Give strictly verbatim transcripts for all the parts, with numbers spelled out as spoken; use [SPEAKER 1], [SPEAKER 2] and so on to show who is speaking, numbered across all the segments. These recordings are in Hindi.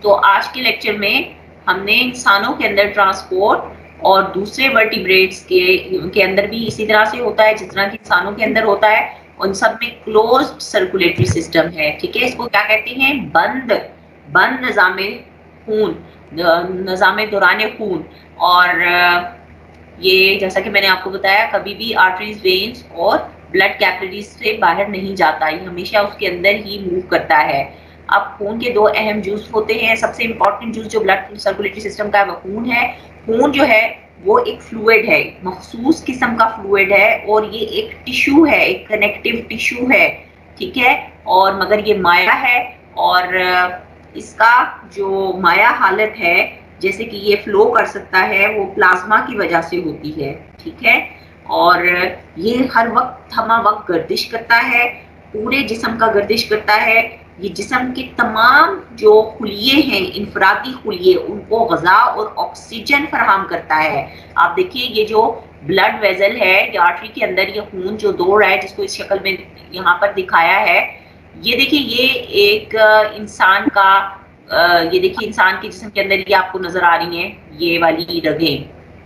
[SPEAKER 1] तो आज के लेक्चर में हमने इंसानों के अंदर ट्रांसपोर्ट और दूसरे वर्टिब्रेट्स के के अंदर भी इसी तरह से होता है जिस तरह कि इंसानों के अंदर होता है। उन सब में क्लोज्ड सर्कुलेटरी सिस्टम है, ठीक है। इसको क्या कहते हैं? बंद बंद निज़ामे खून, निज़ामे दौरान खून। और ये जैसा कि मैंने आपको बताया, कभी भी आर्टरीज, वेन्स और ब्लड कैपिलरीज से बाहर नहीं जाता, ये हमेशा उसके अंदर ही मूव करता है। अब खून के दो अहम जूस होते हैं। सबसे इंपॉर्टेंट जूस जो ब्लड सर्कुलेटरी सिस्टम का है वो खून है। खून जो है वो एक फ्लूइड है, मखसूस किस्म का फ्लूइड है, और ये एक टिश्यू है, एक कनेक्टिव टिश्यू है, ठीक है। और मगर ये माया है, और इसका जो माया हालत है, जैसे कि ये फ्लो कर सकता है, वो प्लाज्मा की वजह से होती है, ठीक है। और ये हर वक्त हमा वक्त गर्दिश करता है, पूरे जिस्म का गर्दिश करता है। ये जिस्म के तमाम जो खुलिये हैं, इनफरादी खुलिये, उनको ग़िज़ा और ऑक्सीजन फराहम करता है। आप देखिए, ये जो ब्लड वेजल है, ये आर्टरी के अंदर ये खून जो दौड़ रहा है, जिसको इस शक्ल में यहाँ पर दिखाया है, ये देखिए, ये एक इंसान का, ये देखिए इंसान के जिस्म के अंदर ये आपको नजर आ रही हैं ये वाली रगें,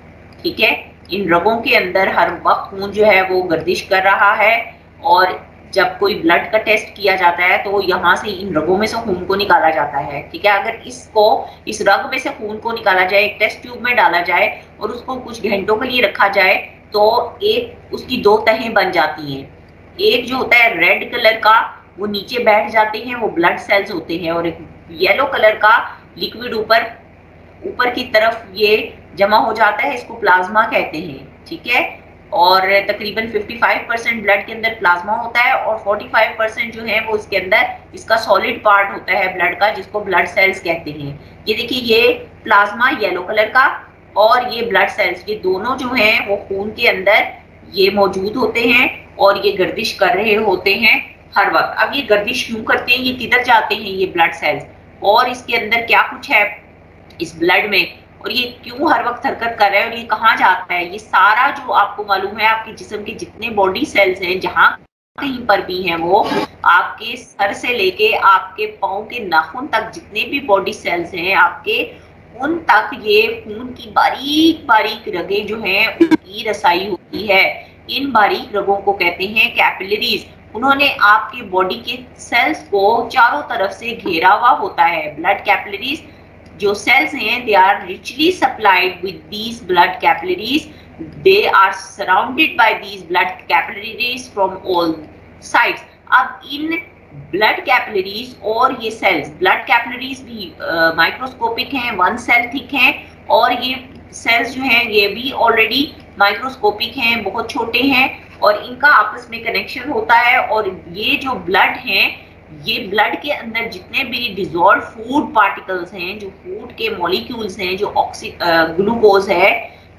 [SPEAKER 1] ठीक है। इन रगों के अंदर हर वक्त खून जो है वो गर्दिश कर रहा है, और जब कोई ब्लड का टेस्ट किया जाता है तो यहाँ से इन रगों में से खून को निकाला जाता है, ठीक है। अगर इसको इस रग में से खून को निकाला जाए, एक टेस्ट ट्यूब में डाला जाए और उसको कुछ घंटों के लिए रखा जाए, तो एक उसकी दो तहें बन जाती हैं। एक जो होता है रेड कलर का, वो नीचे बैठ जाते हैं, वो ब्लड सेल्स होते हैं, और एक येलो कलर का लिक्विड ऊपर ऊपर की तरफ ये जमा हो जाता है, इसको प्लाज्मा कहते हैं, ठीक है। और तकरीबन पचपन परसेंट ब्लड के अंदर प्लाज्मा होता है, और पैंतालीस परसेंट जो है वो इसके अंदर इसका सॉलिड पार्ट होता है ब्लड का, जिसको ब्लड सेल्स कहते हैं। ये देखिए, ये प्लाज्मा येलो कलर का और ये ब्लड सेल्स, ये दोनों जो हैं वो खून के अंदर ये मौजूद होते हैं, और ये गर्दिश कर रहे होते हैं हर वक्त। अब ये गर्दिश क्यों करते हैं, ये किधर जाते हैं ये ब्लड सेल्स, और इसके अंदर क्या कुछ है इस ब्लड में, और ये क्यों हर वक्त हरकत कर रहा है, और ये कहाँ जाता है, ये सारा जो आपको मालूम है, आपके जिस्म के जितने बॉडी सेल्स हैं, जहाँ कहीं पर भी हैं, वो आपके सर से लेके आपके पाँव के नाखून तक जितने भी बॉडी सेल्स हैं आपके, उन तक ये खून की बारीक बारीक रगें जो हैं उनकी रसाई होती है। इन बारीक रगों को कहते हैं कैपिलरीज। उन्होंने आपके बॉडी के सेल्स को चारों तरफ से घेरा हुआ होता है। ब्लड कैपिलरीज जो सेल्स हैं, they are richly supplied with these blood capillaries. They are surrounded by these blood capillaries from all sides. अब इन ब्लड कैपिलरीज और ये सेल्स, ब्लड कैपिलरीज भी माइक्रोस्कोपिक हैं, वन सेल थिक हैं, और ये सेल्स जो हैं ये भी ऑलरेडी माइक्रोस्कोपिक हैं, बहुत छोटे हैं, और इनका आपस में कनेक्शन होता है। और ये जो ब्लड हैं, ये ब्लड के अंदर जितने भी डिजॉल्व फूड पार्टिकल्स हैं, जो फूड के मॉलिक्यूल्स हैं, जो ऑक्सी ग्लूकोज है,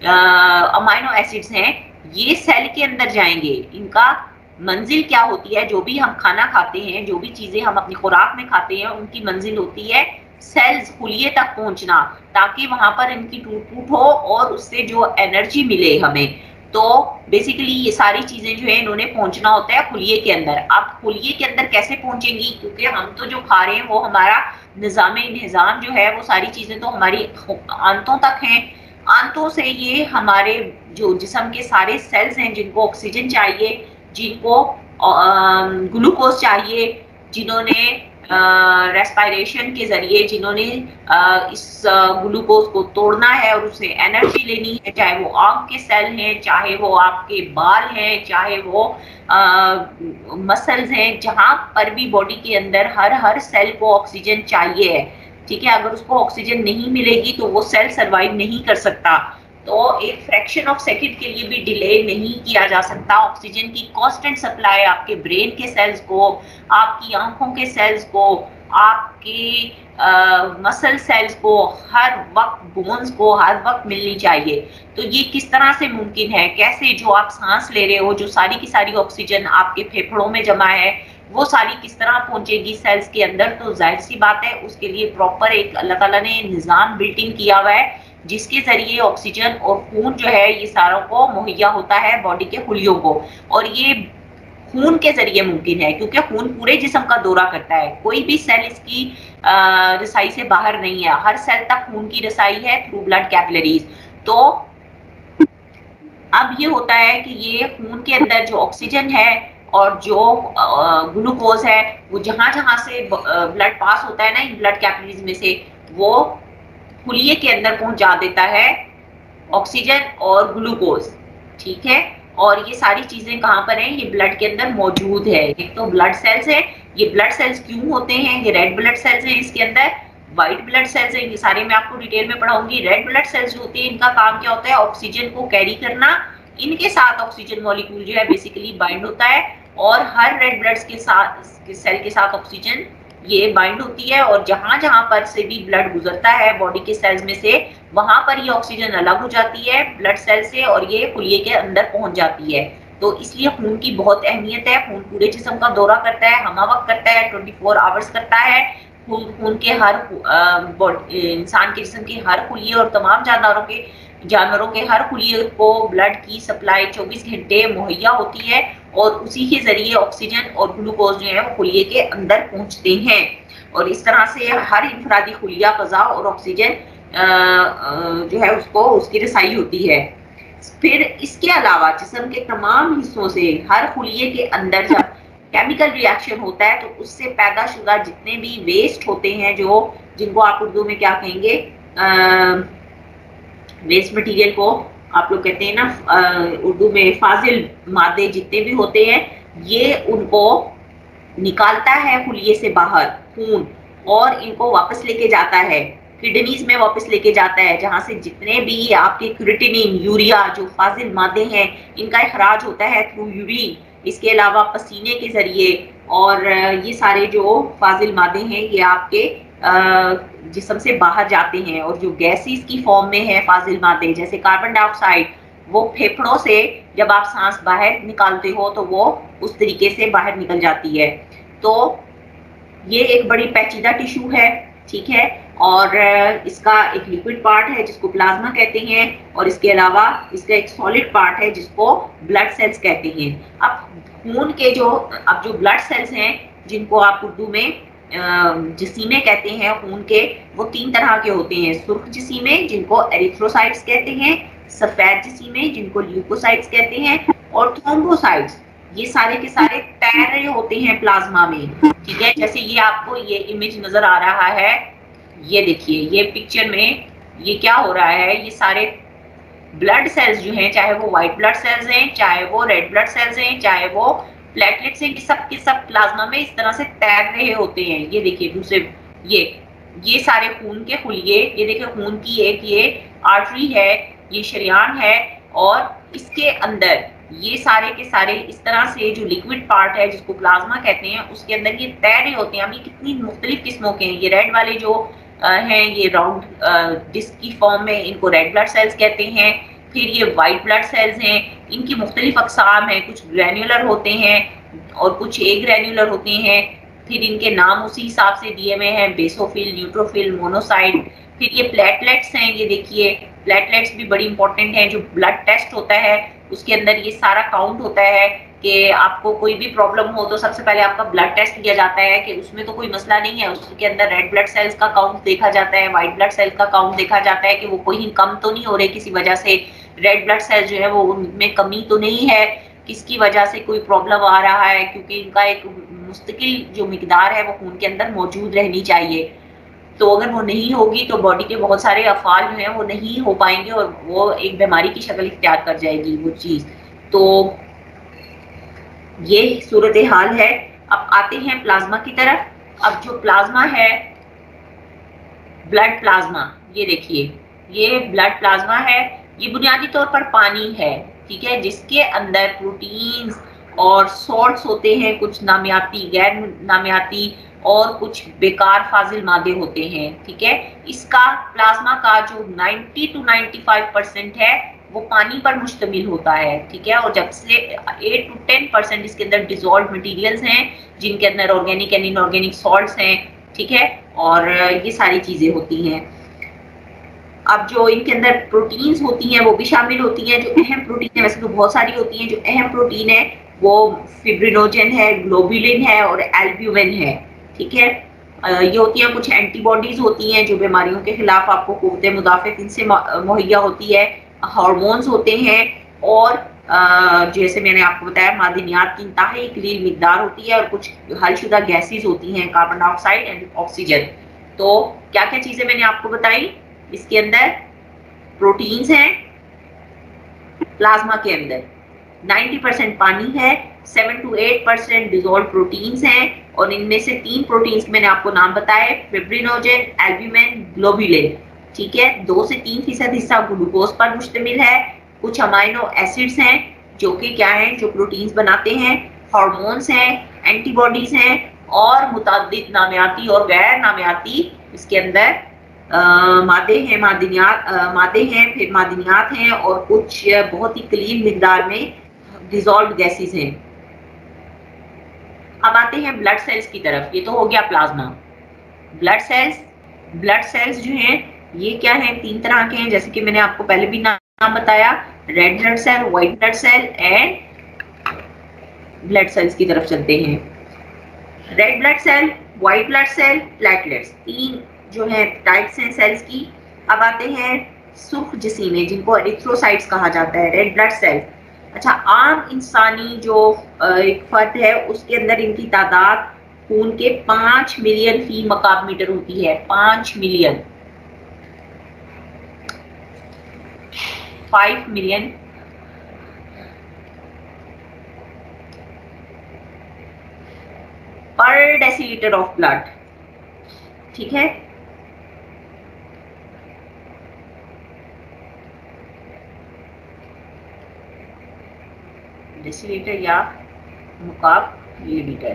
[SPEAKER 1] अमाइनो एसिड्स हैं, ये सेल के अंदर जाएंगे। इनका मंजिल क्या होती है, जो भी हम खाना खाते हैं, जो भी चीजें हम अपनी खुराक में खाते हैं, उनकी मंजिल होती है सेल्स खुलिये तक पहुंचना, ताकि वहां पर इनकी टूट फूट हो और उससे जो एनर्जी मिले हमें। तो बेसिकली ये सारी चीजें जो है इन्होंने पहुंचना होता है खुलिये के अंदर। अब खुलिये के अंदर कैसे पहुंचेंगी, क्योंकि हम तो जो खा रहे हैं वो हमारा निज़ामे निज़ाम जो है, वो सारी चीजें तो हमारी आंतों तक हैं। आंतों से ये हमारे जो जिस्म के सारे सेल्स हैं, जिनको ऑक्सीजन चाहिए, जिनको ग्लूकोज चाहिए, जिन्होंने रेस्पिरेशन के जरिए जिन्होंने इस ग्लूकोज को तोड़ना है और उससे एनर्जी लेनी है, चाहे वो आंख के सेल हैं, चाहे वो आपके बाल हैं, चाहे वो मसल्स हैं, जहां पर भी बॉडी के अंदर हर हर सेल को ऑक्सीजन चाहिए है, ठीक है। अगर उसको ऑक्सीजन नहीं मिलेगी तो वो सेल सर्वाइव नहीं कर सकता। तो एक फ्रैक्शन ऑफ सेकंड के लिए भी डिले नहीं किया जा सकता। ऑक्सीजन की कांस्टेंट सप्लाई आपके ब्रेन के सेल्स को, आपकी आंखों के सेल्स को, आपके मसल सेल्स को, हर वक्त बोन्स को हर वक्त मिलनी चाहिए। तो ये किस तरह से मुमकिन है, कैसे जो आप सांस ले रहे हो, जो सारी की सारी ऑक्सीजन आपके फेफड़ों में जमा है, वो सारी किस तरह पहुंचेगी सेल्स के अंदर। तो जाहिर सी बात है, उसके लिए प्रॉपर एक अल्लाह ताला ने निज़ाम बिल्ट इन किया हुआ है, जिसके जरिए ऑक्सीजन और खून जो है ये सारों को मुहैया होता है बॉडी के खुलियों को। और ये खून के जरिए मुमकिन है, क्योंकि खून पूरे जिस्म का दौरा करता है, कोई भी सेल इसकी रसाई से बाहर नहीं है, हर सेल तक खून की रसाई है थ्रू ब्लड कैपिलरीज। तो अब ये होता है कि ये खून के अंदर जो ऑक्सीजन है और जो ग्लूकोज है वो जहां जहां से ब्लड पास होता है ना इन ब्लड कैपिलरीज में से, वो खुलिये के अंदर पहुंचा देता है ऑक्सीजन और ग्लूकोज, ठीक है। और ये सारी चीजें कहाँ पर हैं, ये ब्लड के अंदर मौजूद है। एक तो ब्लड सेल्स है, ये ब्लड सेल्स क्यों होते हैं, ये रेड ब्लड सेल्स हैं इसके अंदर, व्हाइट ब्लड सेल्स हैं, ये सारे मैं आपको डिटेल में पढ़ाऊंगी। रेड ब्लड सेल्स जो होते हैं इनका काम क्या होता है, ऑक्सीजन को कैरी करना, इनके साथ ऑक्सीजन मॉलिक्यूल जो है बेसिकली बाइंड होता है, और हर रेड ब्लड के साथ सेल के साथ ऑक्सीजन ये बाइंड होती है, और जहां जहां पर से भी ब्लड गुजरता है बॉडी के सेल्स में से, वहां पर ये ऑक्सीजन अलग हो जाती है ब्लड सेल से और ये खुलिये के अंदर पहुंच जाती है। तो इसलिए खून की बहुत अहमियत है। खून पूरे जिस्म का दौरा करता है, हमावक्त करता है, चौबीस आवर्स करता है। खून खून के हर इंसान के जिस्म के हर खुलिये और तमाम जानवरों के जानवरों के हर खुलिये को ब्लड की सप्लाई चौबीस घंटे मुहैया होती है, और उसी के जरिए ऑक्सीजन और ग्लूकोज जो है वो खुलिये के अंदर पहुंचते हैं, और इस तरह से हर इंफरादी खुलिया ग़िज़ा और ऑक्सीजन जो है उसको उसकी रसाई होती है। फिर इसके अलावा जिस्म के तमाम हिस्सों से हर खुलिये के अंदर जब केमिकल रिएक्शन होता है तो उससे पैदा शुदा जितने भी वेस्ट होते हैं, जो जिनको आप उर्दू में क्या कहेंगे, वेस्ट मटेरियल को आप लोग कहते हैं ना उर्दू में फाजिल मादे जितने भी होते हैं, ये उनको निकालता है खुलिये से बाहर खून, और इनको वापस लेके जाता है किडनीज में वापस लेके जाता है, जहां से जितने भी आपके क्रिएटिनिन, यूरिया जो फाजिल मादे हैं इनका इखराज होता है थ्रू यूरिन, इसके अलावा पसीने के जरिए, और ये सारे जो फाजिल मादे हैं ये आपके जिस्म से बाहर जाते हैं, और जो गैसेस की फॉर्म में है फाजिल मादे जैसे कार्बन डाइऑक्साइड, वो फेफड़ों से जब आप सांस बाहर निकालते हो तो वो उस तरीके से बाहर निकल जाती है। तो ये एक बड़ी पेचीदा टिश्यू है, ठीक है, और इसका एक लिक्विड पार्ट है जिसको प्लाज्मा कहते हैं, और इसके अलावा इसका एक सॉलिड पार्ट है जिसको ब्लड सेल्स कहते हैं। अब खून के जो अब जो ब्लड सेल्स हैं जिनको आप उर्दू में जसीमे कहते हैं खून के, वो तीन तरह के होते हैं। सुर्ख जसीमे जिनको एरिथ्रोसाइट्स कहते हैं, सफेद जसीमे जिनको ल्यूकोसाइट्स कहते हैं, और थ्रोम्बोसाइट्स, ये सारे के सारे तैर रहे होते हैं प्लाज्मा में, ठीक है। जैसे ये आपको ये इमेज नजर आ रहा है, ये देखिए ये पिक्चर में ये क्या हो रहा है, ये सारे ब्लड सेल्स जो हैं, चाहे वो व्हाइट ब्लड सेल्स हैं, चाहे वो रेड ब्लड सेल्स हैं, चाहे वो प्लेटलेट्स हैं, सब के सब प्लाज्मा में इस तरह से तैर रहे होते हैं। ये देखिए दूसरे ये ये सारे खून के खुलिये, ये देखिए खून की एक ये आर्टरी है, ये शरियान है, और इसके अंदर ये सारे के सारे इस तरह से जो लिक्विड पार्ट है जिसको प्लाज्मा कहते हैं उसके अंदर ये तैर रहे होते हैं। अब ये कितनी मुख्तलिफ किस्मों के हैं, ये रेड वाले जो हैं ये राउंड डिस्क की फॉर्म में, इनको रेड ब्लड सेल्स कहते हैं। फिर ये वाइट ब्लड सेल्स हैं, इनकी मुख्तलिफ अक़साम है, कुछ ग्रैन्युलर होते हैं और कुछ ए ग्रैन्युलर होते हैं। फिर इनके नाम उसी हिसाब से दिए हुए हैं, बेसोफिल, न्यूट्रोफिल, मोनोसाइट। फिर ये प्लेटलेट्स हैं, ये देखिए प्लेटलेट्स भी बड़ी इंपॉर्टेंट हैं। जो ब्लड टेस्ट होता है उसके अंदर ये सारा काउंट होता है कि आपको कोई भी प्रॉब्लम हो तो सबसे पहले आपका ब्लड टेस्ट किया जाता है कि उसमें तो कोई मसला नहीं है, उसके अंदर रेड ब्लड सेल्स का काउंट देखा जाता है, व्हाइट ब्लड सेल्स का काउंट देखा जाता है कि वो कोई कम तो नहीं हो रहे किसी वजह से, रेड ब्लड सेल्स जो है वो उनमें कमी तो नहीं है, किसकी वजह से कोई प्रॉब्लम आ रहा है, क्योंकि इनका एक मुस्तकिल जो मिकदार है वो खून के अंदर मौजूद रहनी चाहिए। तो अगर वो नहीं होगी तो बॉडी के बहुत सारे अफ़ाल जो हैं वो नहीं हो पाएंगे और वो एक बीमारी की शक्ल इख्तियार कर जाएगी वो चीज़। तो ये सूरत हाल है। अब आते हैं प्लाज्मा की तरफ। अब जो प्लाज्मा है, ब्लड प्लाज्मा, ये देखिए ये ब्लड प्लाज्मा है, ये बुनियादी तौर पर पानी है, ठीक है, जिसके अंदर प्रोटीन्स और सॉल्ट्स होते हैं, कुछ नामियाती, गैर नामियाती और कुछ बेकार फाजिल मादे होते हैं, ठीक है। इसका प्लाज्मा का जो नब्बे टू पचानवे परसेंट है वो पानी पर मुश्तमिल होता है, ठीक है, और जब से आठ टू दस परसेंट इसके अंदर डिसॉल्व्ड मटेरियल्स हैं जिनके अंदर ऑर्गेनिक एंड इनऑर्गेनिक सॉल्ट्स हैं, ठीक है, और ये सारी चीजें होती हैं। अब जो इनके अंदर प्रोटीन्स होती हैं वो भी शामिल होती हैं। जो अहम प्रोटीन है, वैसे तो बहुत सारी होती हैं, जो अहम प्रोटीन है वो फिब्रिनोजन है, ग्लोबुलिन है और एल्ब्यूमिन है। ठीक है, ये होती हैं कुछ एंटीबॉडीज होती हैं जो बीमारियों के खिलाफ आपको कुव्वत मुदाफ़त इनसे मुहैया होती है। हार्मोन्स होते हैं और जैसे मैंने आपको बताया मादनियात की इंतहाई कलील मिकदार होती है और कुछ हलशुदा गैसेस होती हैं, कार्बन डाइऑक्साइड एंड ऑक्सीजन। तो क्या क्या चीजें मैंने आपको बताई, इसके अंदर प्रोटीन्स हैं, प्लाज्मा के अंदर नब्बे परसेंट पानी है, seven to eight percent dissolve proteins हैं और इनमें से तीन प्रोटीन्स मैंने आपको नाम बताए, फिब्रिनोजन, एल्ब्यूमिन, ग्लोबुलिन। ठीक है, दो से तीन फीसद हिस्सा ग्लूकोज पर मुश्तमिल है। कुछ अमाइनो एसिड्स हैं जो कि क्या हैं, जो प्रोटीन्स बनाते हैं, हार्मोन्स हैं, एंटीबॉडीज हैं और मुतादिद नामियाती और गैर नामियाती इसके अंदर मादे हैं, मादनियात मादे हैं, फिर मादनियात हैं और कुछ बहुत ही कलील मिकदार में डिजॉल्व गैसेस हैं। अब आते हैं ब्लड सेल्स की तरफ। ये तो हो गया plasma. Blood cells blood cells जो हैं ये क्या हैं, तीन तरह के हैं, जैसे कि मैंने आपको पहले भी नाम बताया, red blood cell, white blood cell and blood cells की तरफ चलते हैं। Red blood cell, white blood cell, platelets, तीन जो है टाइप्स हैं सेल्स की। अब आते हैं सुर्ख जिसीमें जिनको एरिथ्रोसाइट्स कहा जाता है, रेड ब्लड सेल। अच्छा, आम इंसानी जो एक फर्द है उसके अंदर इनकी तादाद खून के पांच मिलियन फी मकाब मीटर होती है, पांच million, five million per decilitre of blood. ठीक है, डेसीलीटर या मुकाब मिलीमीटर।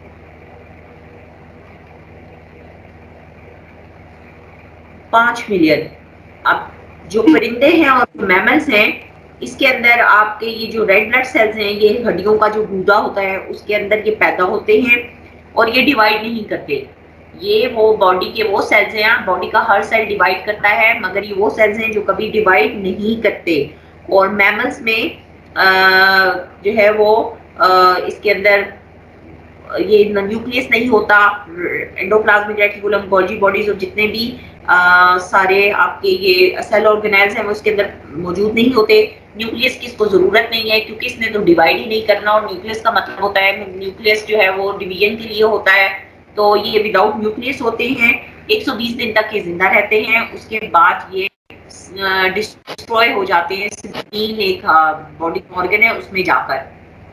[SPEAKER 1] पांच मिलियन। अब जो परिंदे हैं और मैमल्स हैं इसके अंदर आपके ये जो रेड ब्लड सेल्स हैं ये हड्डियों का जो गूदा होता है उसके अंदर ये पैदा होते हैं और ये डिवाइड नहीं करते। ये वो बॉडी के वो सेल्स हैं, बॉडी का हर सेल डिवाइड करता है मगर ये वो सेल्स हैं जो कभी डिवाइड नहीं करते। और मैमल्स में आ, जो है वो आ, इसके अंदर ये न्यूक्लियस नहीं होता, एंडोप्लाज्मिक रेटिकुलम, गोल्जी बॉडीज और जितने भी आ, सारे आपके ये सेल ऑर्गेनेल्स हैं वो उसके अंदर मौजूद नहीं होते। न्यूक्लियस की इसको जरूरत नहीं है क्योंकि इसने तो डिवाइड ही नहीं करना और न्यूक्लियस का मतलब होता है, न्यूक्लियस जो है वो डिवीजन के लिए होता है। तो ये विदाउट न्यूक्लियस होते हैं, एक सौ बीस दिन तक ये जिंदा रहते हैं, उसके बाद ये डिस्ट्रॉय हो जाते हैं स्प्लीन एक बॉडी ऑर्गन है उसमें जाकर।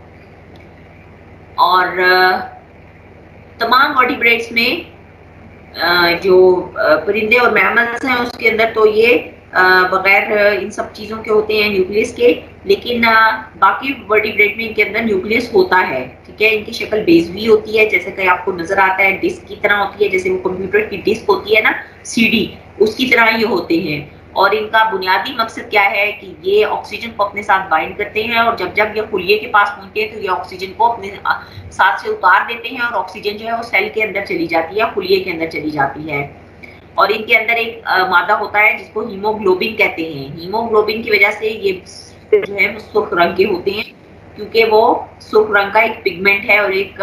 [SPEAKER 1] और तमाम वर्टिब्रेट्स में जो परिंदे और मैमल्स हैं उसके अंदर तो ये बगैर इन सब चीजों के होते हैं न्यूक्लियस के, लेकिन बाकी वर्टिब्रेट में इनके अंदर न्यूक्लियस होता है। ठीक है, इनकी शक्ल बेजवी होती है, जैसे कि आपको नजर आता है डिस्क की तरह होती है, जैसे वो कंप्यूटर की डिस्क होती है ना, सीडी, उसकी तरह ये होते हैं। और इनका बुनियादी मकसद क्या है कि ये ऑक्सीजन को अपने साथ बाइंड करते हैं और जब जब ये खुलिये के पास पहुंचते हैं तो ये ऑक्सीजन को अपने साथ से उतार देते हैं और ऑक्सीजन जो है वो सेल के अंदर चली जाती है, खुलिये के अंदर चली जाती है। और इनके अंदर एक मादा होता है जिसको हीमोग्लोबिन कहते हैं। हीमोग्लोबिन की वजह से ये जो है वो सुर्ख रंग के होते हैं क्योंकि वो सुर्ख रंग का एक पिगमेंट है और एक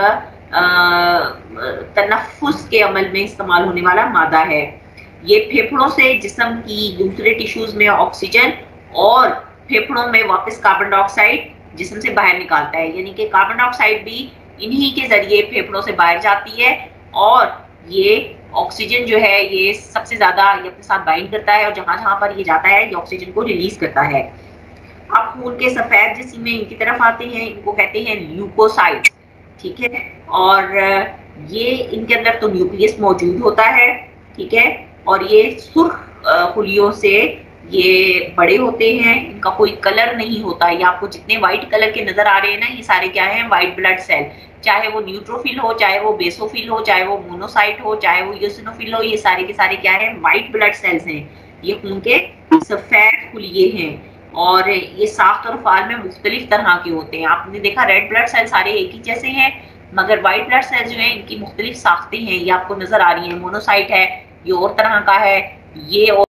[SPEAKER 1] तनफ्फुस के अमल में इस्तेमाल होने वाला मादा है। ये फेफड़ों से जिस्म की दूसरे टिश्यूज में ऑक्सीजन और फेफड़ों में वापस कार्बन डाइऑक्साइड जिस्म से बाहर निकालता है, यानी कि कार्बन डाइऑक्साइड भी इन्हीं के जरिए फेफड़ों से बाहर जाती है और ये ऑक्सीजन जो है ये सबसे ज्यादा ये अपने साथ बाइंड करता है और जहां जहां पर ये जाता है ये ऑक्सीजन को रिलीज करता है। अब खून के सफेद जिस्म में इनकी तरफ आते हैं, इनको कहते हैं ल्यूकोसाइट्स। ठीक है, और ये इनके अंदर तो न्यूक्लियस मौजूद होता है। ठीक है, और ये सुर्ख खुलियों से ये बड़े होते हैं, इनका कोई कलर नहीं होता। ये आपको जितने व्हाइट कलर के नजर आ रहे हैं ना ये सारे क्या हैं, व्हाइट ब्लड सेल, चाहे वो न्यूट्रोफिल हो, चाहे वो बेसोफिल हो, चाहे वो मोनोसाइट हो, चाहे वो यूसिनोफिल हो, ये सारे के सारे क्या हैं, व्हाइट ब्लड सेल्स हैं। ये खून के सफेद खुलिये हैं और ये साख्त और फाल में मुख्तलिफ तरह के होते हैं। आपने देखा रेड ब्लड सेल सारे एक ही जैसे हैं मगर व्हाइट ब्लड सेल जो है इनकी मुख्तलिफ साख्तें हैं, ये आपको नजर आ रही है। मोनोसाइट है ये और तरह का है, ये और